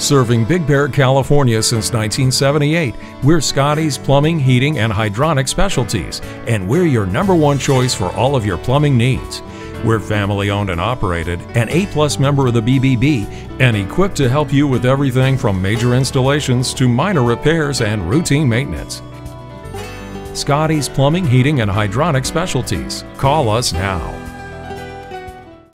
Serving Big Bear, California since 1978, we're Scotty's Plumbing, Heating, and Hydronic Specialties, and we're your #1 choice for all of your plumbing needs. We're family owned and operated, an A+ member of the BBB, and equipped to help you with everything from major installations to minor repairs and routine maintenance. Scotty's Plumbing, Heating, and Hydronic Specialties. Call us now.